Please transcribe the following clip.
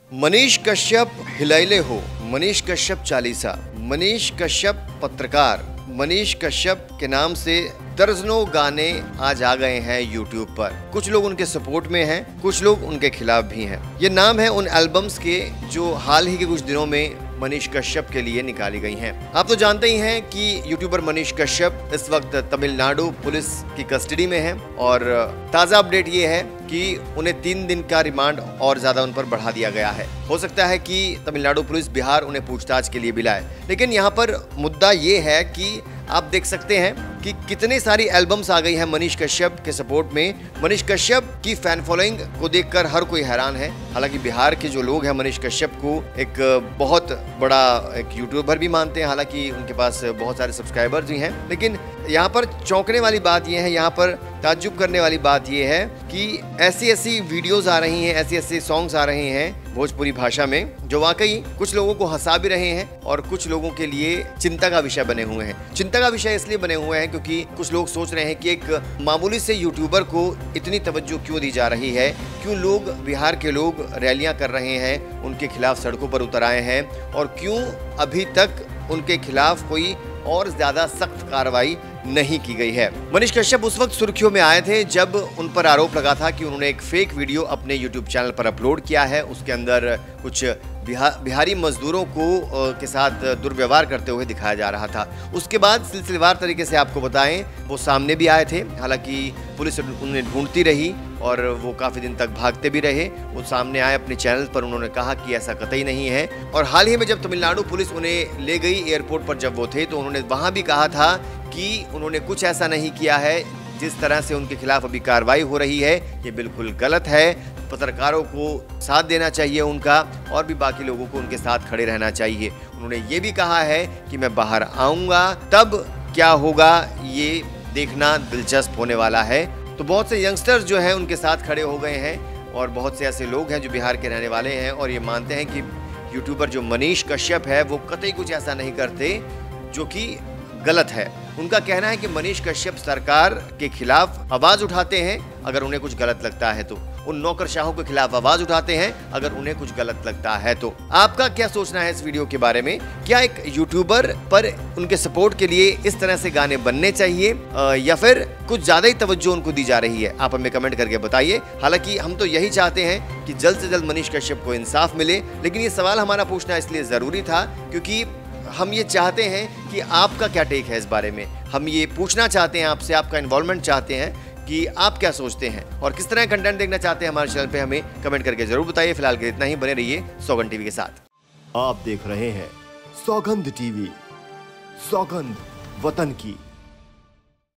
मनीष कश्यप हिलैले हो, मनीष कश्यप चालीसा, मनीष कश्यप पत्रकार, मनीष कश्यप के नाम से दर्जनों गाने आज आ गए हैं यूट्यूब पर। कुछ लोग उनके सपोर्ट में हैं, कुछ लोग उनके खिलाफ भी हैं। ये नाम है उन एल्बम्स के जो हाल ही के कुछ दिनों में मनीष कश्यप के लिए निकाली गई हैं। आप तो जानते ही हैं कि यूट्यूबर मनीष कश्यप इस वक्त तमिलनाडु पुलिस की कस्टडी में है और ताज़ा अपडेट ये है कि उन्हें 3 दिन का रिमांड और ज़्यादा उन पर बढ़ा दिया गया है। हो सकता है कि तमिलनाडु पुलिस बिहार उन्हें पूछताछ के लिए बुलाए, लेकिन यहाँ पर मुद्दा ये है कि आप देख सकते हैं कि कितनी सारी एल्बम्स आ गई हैं मनीष कश्यप के सपोर्ट में। मनीष कश्यप की फैन फॉलोइंग को देखकर हर कोई हैरान है। हालांकि बिहार के जो लोग हैं मनीष कश्यप को एक बहुत बड़ा एक यूट्यूबर भी मानते हैं, हालांकि उनके पास बहुत सारे सब्सक्राइबर्स भी हैं। लेकिन यहाँ पर चौंकने वाली बात यह है, यहाँ पर ताज्जुब करने वाली बात यह है कि ऐसी वीडियोस आ रही हैं, ऐसे सॉन्ग्स आ रहे हैं भोजपुरी भाषा में जो वाकई कुछ लोगों को हंसा भी रहे हैं और कुछ लोगों के लिए चिंता का विषय बने हुए हैं। चिंता का विषय इसलिए बने हुए हैं क्योंकि कुछ लोग सोच रहे हैं कि एक मामूली से यूट्यूबर को इतनी तवज्जो क्यों दी जा रही है, क्यों लोग बिहार के लोग रैलियां कर रहे हैं, उनके खिलाफ सड़कों पर उतर आए हैं और क्यों अभी तक उनके खिलाफ कोई और ज्यादा सख्त कार्रवाई नहीं की गई है। मनीष कश्यप उस वक्त सुर्खियों में आए थे जब उन पर आरोप लगा था कि उन्होंने एक फेक वीडियो अपने YouTube चैनल पर अपलोड किया है। उसके अंदर कुछ बिहारी मजदूरों को के साथ दुर्व्यवहार करते हुए दिखाया जा रहा था। उसके बाद सिलसिलेवार तरीके से आपको बताएं वो सामने भी आए थे। हालांकि पुलिस उन्हें ढूंढती रही और वो काफ़ी दिन तक भागते भी रहे। वो सामने आए अपने चैनल पर, उन्होंने कहा कि ऐसा कतई नहीं है। और हाल ही में जब तमिलनाडु पुलिस उन्हें ले गई एयरपोर्ट पर जब वो थे, तो उन्होंने वहाँ भी कहा था कि उन्होंने कुछ ऐसा नहीं किया है। जिस तरह से उनके खिलाफ अभी कार्रवाई हो रही है ये बिल्कुल गलत है। पत्रकारों को साथ देना चाहिए उनका और भी बाकी लोगों को उनके साथ खड़े रहना चाहिए। उन्होंने ये भी कहा है कि मैं बाहर आऊँगा, तब क्या होगा ये देखना दिलचस्प होने वाला है। तो बहुत से यंगस्टर्स जो हैं उनके साथ खड़े हो गए हैं और बहुत से ऐसे लोग हैं जो बिहार के रहने वाले हैं और ये मानते हैं कि यूट्यूबर जो मनीष कश्यप है वो कतई कुछ ऐसा नहीं करते जो कि गलत है। उनका कहना है कि मनीष कश्यप सरकार के खिलाफ आवाज उठाते हैं अगर उन्हें कुछ गलत लगता है, तो उन नौकरशाहों के खिलाफ आवाज उठाते हैं अगर उन्हें कुछ गलत लगता है। तो आपका क्या सोचना है इस वीडियो के बारे में? क्या एक यूट्यूबर पर उनके सपोर्ट के लिए इस तरह से गाने बनने चाहिए या फिर कुछ ज्यादा ही तवज्जो उनको दी जा रही है? आप हमें कमेंट करके बताइए। हालांकि हम तो यही चाहते हैं कि जल्द से जल्द मनीष कश्यप को इंसाफ मिले, लेकिन ये सवाल हमारा पूछना इसलिए जरूरी था क्योंकि हम ये चाहते हैं कि आपका क्या टेक है इस बारे में। हम ये पूछना चाहते हैं आपसे, आपका इन्वॉल्वमेंट चाहते हैं कि आप क्या सोचते हैं और किस तरह कंटेंट देखना चाहते हैं हमारे चैनल पे, हमें कमेंट करके जरूर बताइए। फिलहाल के इतना ही, बने रहिए सौगंध टीवी के साथ। आप देख रहे हैं सौगंध टीवी, सौगंध वतन की।